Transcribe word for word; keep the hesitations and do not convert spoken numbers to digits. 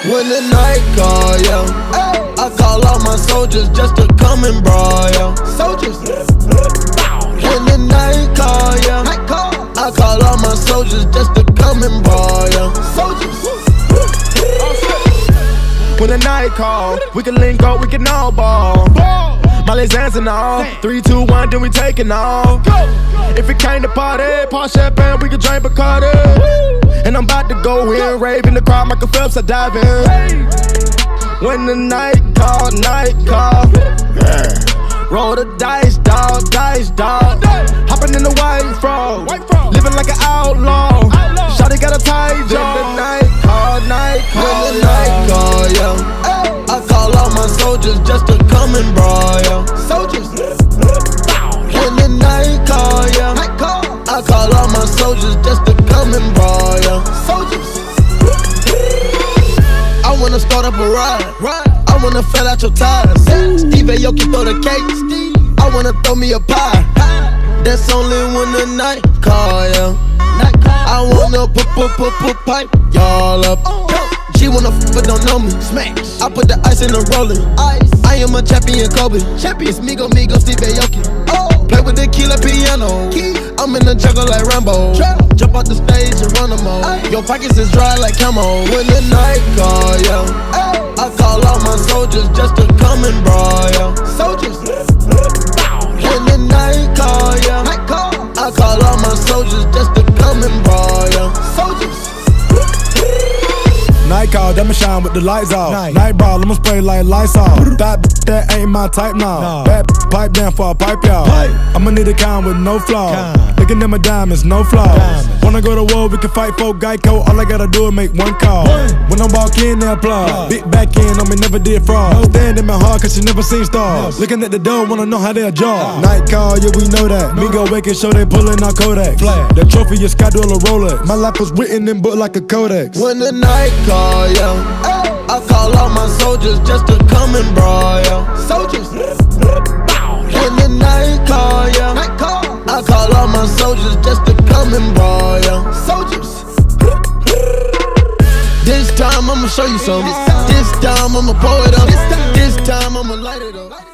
When the night call, yeah, I call all my soldiers just to come and brawl, yeah. Soldiers. When the night call, yeah, I call all my soldiers just to come and brawl, yeah. Soldiers. When the night call, we can link up, we can all ball. Molly's dancing all. Three, two, one, then we taking off. If it came to party, pop champagne, we can drink Bacardi. And I'm about to go in, rave in the crowd, Michael Phelps, I dive in. When the night call, night call, yeah. Roll the dice, dog, dice, dog. Hopping in the white frog, living like an outlaw. Shawty got a tight jaw. When the night call, night call, when the night call, yeah, I call all my soldiers just to come and brawl, yeah. Soldiers. When the night call, yeah, I call all my soldiers just to come and brawl, yeah. Soldiers. I wanna start up a ride, I wanna fill out your tires. Steve Aoki throw the cake, I wanna throw me a pie. That's only when the night call, yeah. I wanna put, put, put, put pipe y'all up. She wanna f but don't know me. Smash. I put the ice in the rolling. Ice. I am a champion, Kobe. Champion. It's Migo, Migo, Steve Aoki. Oh. Play with the killer piano. Key. I'm in the jungle like Rambo. Trap. Jump out the stage and run them all. Ay. Your pockets is dry like camo. When the night call, yeah, ay. I call all my soldiers just to come and brawl, yeah. Soldiers. When the night call, yeah, I call all my soldiers just to come and brawl, yeah. Soldiers. Night call, I'ma shine with the lights off. Night, Night brawl, I'ma spray like lights off. That that ain't my type now. No. Bad pipe down for a pipe, y'all. I'ma need a con with no flaw. Looking at my diamonds, no flaws. Diamonds. Wanna go to war, we can fight for Geico. All I gotta do is make one call. One. When I walk in, they applaud. Yeah. Big back in on me, never did fraud. No. Stand in my heart, cause she never seen stars. No. Looking at the door, wanna know how they jaw. No. Night call, yeah, we know that. No. Me go wake and show they pulling our Kodak. Flag. The trophy is Sky Duel or Rolex. My life was written in book like a codex. When the night call, yeah, I call all my soldiers just to come and brawl, yeah. Soldiers. When the night call, yeah, I call all my soldiers just to come and brawl, yeah. Soldiers. This time I'ma show you something. This time I'ma pour it up. This time I'ma light it up.